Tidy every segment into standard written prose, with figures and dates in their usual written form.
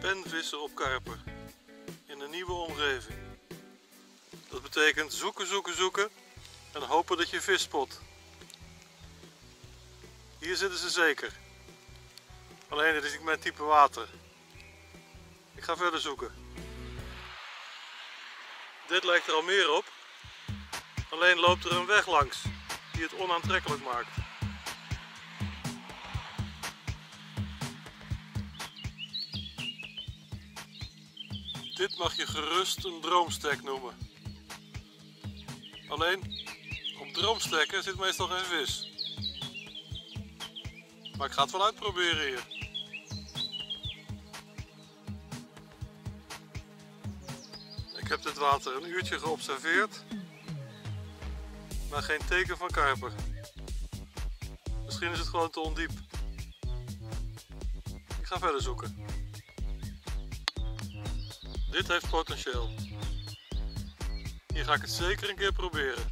Penvissen op karper in een nieuwe omgeving. Dat betekent zoeken, zoeken, zoeken en hopen dat je vis spot. Hier zitten ze zeker. Alleen dit is niet mijn type water. Ik ga verder zoeken. Dit lijkt er al meer op. Alleen loopt er een weg langs die het onaantrekkelijk maakt. Dit mag je gerust een droomstek noemen. Alleen, op droomstekken zit meestal geen vis. Maar ik ga het wel uitproberen hier. Ik heb dit water een uurtje geobserveerd, maar geen teken van karper. Misschien is het gewoon te ondiep. Ik ga verder zoeken. Dit heeft potentieel. Hier ga ik het zeker een keer proberen.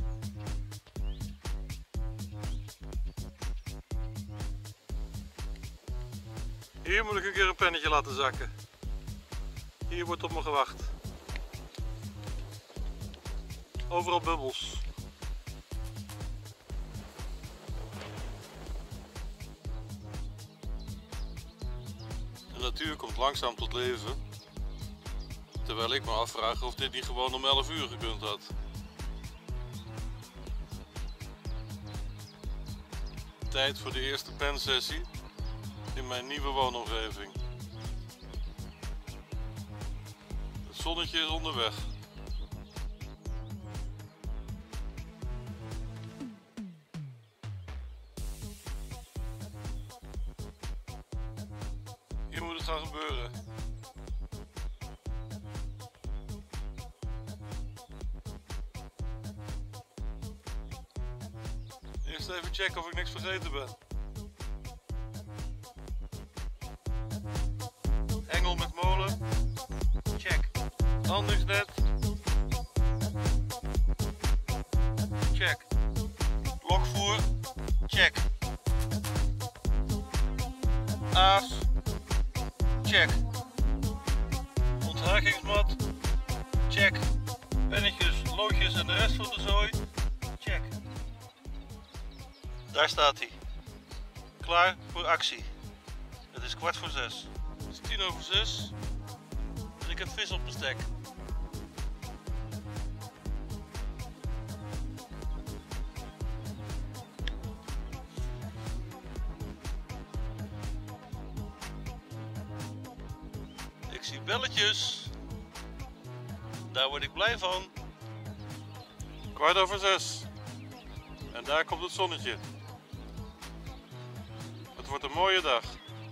Hier moet ik een keer een pennetje laten zakken. Hier wordt op me gewacht. Overal bubbels. De natuur komt langzaam tot leven. Terwijl ik me afvraag of dit niet gewoon om 11 uur gekund had. Tijd voor de eerste pensessie in mijn nieuwe woonomgeving. Het zonnetje is onderweg. Hier moet het gaan gebeuren. Eerst even checken of ik niks vergeten ben. Hengel met molen. Check. Landingsnet. Check. Lokvoer. Check. Aas. Check. Onthakingsmat. Check. Pennetjes, loodjes en de rest van de zooi. Check. Daar staat hij. Klaar voor actie. Het is 5:15. Het is 5:10 en ik heb vis op mijn stek. Ik zie belletjes. Daar word ik blij van. 5:15. En daar komt het zonnetje. Het wordt een mooie dag.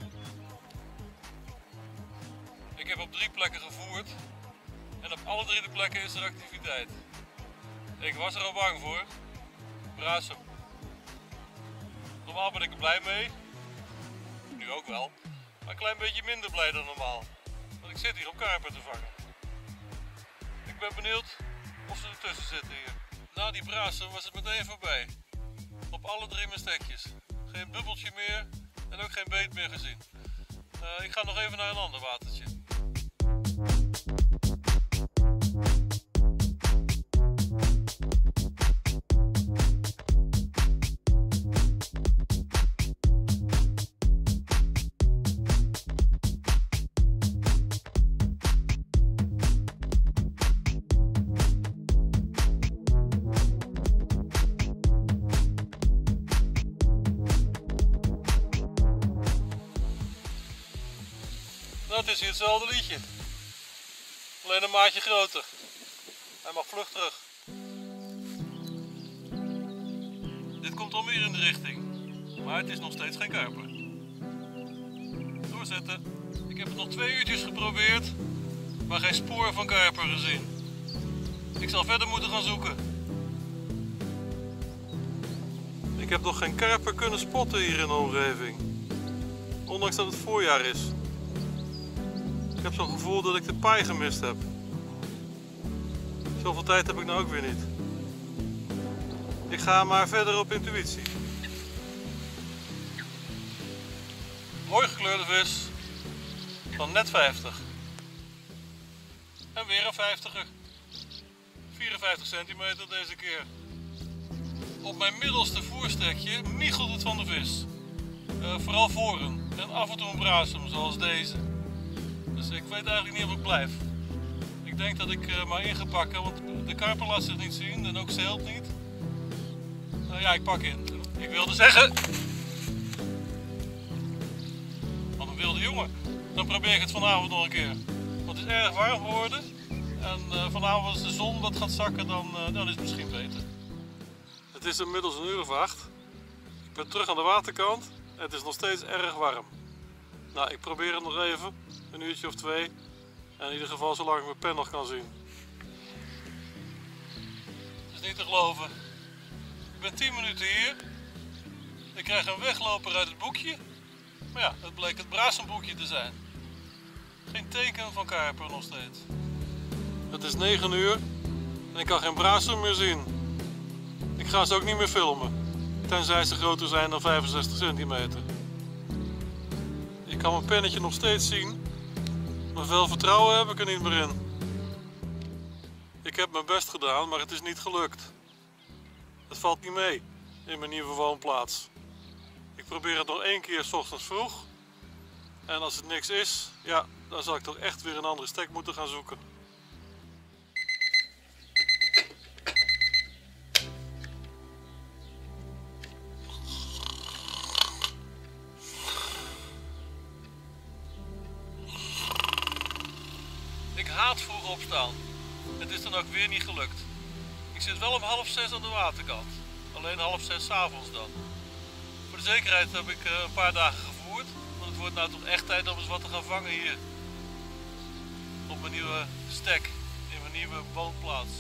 Ik heb op 3 plekken gevoerd. En op alle 3 de plekken is er activiteit. Ik was er al bang voor. Brasem. Normaal ben ik er blij mee. Nu ook wel. Maar een klein beetje minder blij dan normaal. Want ik zit hier om karper te vangen. Ik ben benieuwd of ze ertussen zitten hier. Na die brasem was het meteen voorbij. Op alle 3 mijn stekjes. Geen bubbeltje meer en ook geen beet meer gezien. Ik ga nog even naar een ander watertje. Nou, het is hier hetzelfde liedje. Alleen een maatje groter. Hij mag vlug terug. Dit komt al meer in de richting. Maar het is nog steeds geen karper. Doorzetten. Ik heb het nog 2 uurtjes geprobeerd. Maar geen spoor van karper gezien. Ik zal verder moeten gaan zoeken. Ik heb nog geen karper kunnen spotten hier in de omgeving. Ondanks dat het voorjaar is. Ik heb zo'n gevoel dat ik de paai gemist heb. Zoveel tijd heb ik nou ook weer niet. Ik ga maar verder op intuïtie. Mooi gekleurde vis. van net 50. En weer een 50er. 54 centimeter deze keer. Op mijn middelste voerstrekje miegelt het van de vis. Vooral voren en af en toe een brasem zoals deze. Dus ik weet eigenlijk niet of ik blijf. Ik denk dat ik maar in ga pakken, want de karper laat zich niet zien en ook zeelt niet. Nou ja, ik pak in. Ik wilde zeggen... Wat een wilde jongen. Dan probeer ik het vanavond nog een keer. Want het is erg warm geworden. En vanavond als de zon wat gaat zakken, dan is het misschien beter. Het is inmiddels 1:08. Ik ben terug aan de waterkant. Het is nog steeds erg warm. Nou, ik probeer het nog even. Een uurtje of 2. En in ieder geval zolang ik mijn pen nog kan zien. Het is niet te geloven. Ik ben 10 minuten hier. Ik krijg een wegloper uit het boekje. Maar ja, het bleek het brassemboekje te zijn. Geen teken van karper nog steeds. Het is 9 uur en ik kan geen brasem meer zien. Ik ga ze ook niet meer filmen. Tenzij ze groter zijn dan 65 centimeter. Ik kan mijn pennetje nog steeds zien. Maar veel vertrouwen heb ik er niet meer in. Ik heb mijn best gedaan, maar het is niet gelukt. Het valt niet mee in mijn nieuwe woonplaats. Ik probeer het nog 1 keer 's ochtends vroeg. En als het niks is, ja, dan zal ik toch echt weer een andere stek moeten gaan zoeken. Ik haat vroeg opstaan. Het is dan ook weer niet gelukt. Ik zit wel om 5:30 aan de waterkant. Alleen 5:30 's avonds dan. Voor de zekerheid heb ik een paar dagen gevoerd. Want het wordt nou toch echt tijd om eens wat te gaan vangen hier. Op mijn nieuwe stek. In mijn nieuwe woonplaats.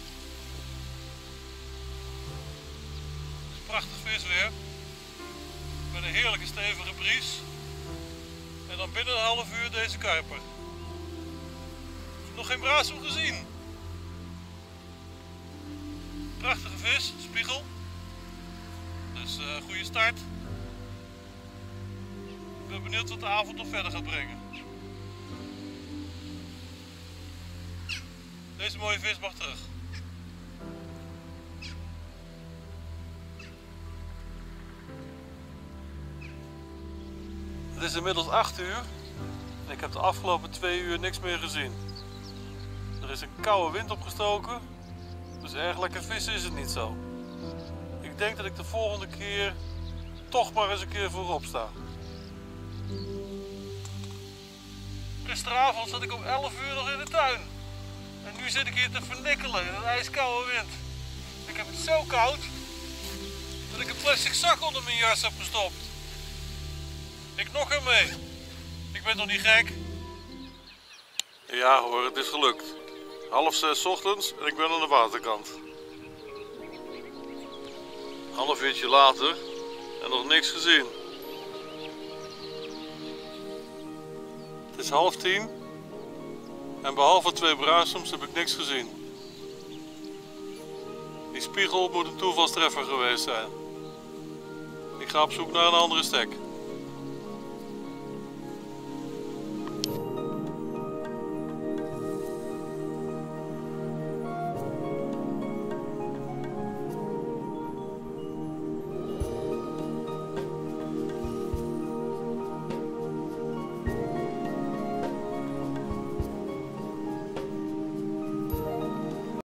Het is prachtig vis weer. Met een heerlijke stevige bries. En dan binnen een half uur deze karper. Nog geen brasem gezien. Prachtige vis, spiegel. Dus goede start. Ik ben benieuwd wat de avond nog verder gaat brengen. Deze mooie vis mag terug. Het is inmiddels 8 uur en ik heb de afgelopen 2 uur niks meer gezien. Er is een koude wind opgestoken, dus erg lekker vissen is het niet zo. Ik denk dat ik de volgende keer toch maar eens een keer vroeg opsta. Gisteravond zat ik om 11 uur nog in de tuin. En nu zit ik hier te vernikkelen in een ijskoude wind. Ik heb het zo koud dat ik een plastic zak onder mijn jas heb gestopt. Ik nog ermee. Ik ben toch niet gek? Ja hoor, het is gelukt. 5:30 's ochtends en ik ben aan de waterkant. Half uurtje later en nog niks gezien. Het is 9:30 en behalve 2 brasems heb ik niks gezien. Die spiegel moet een toevalstreffer geweest zijn. Ik ga op zoek naar een andere stek.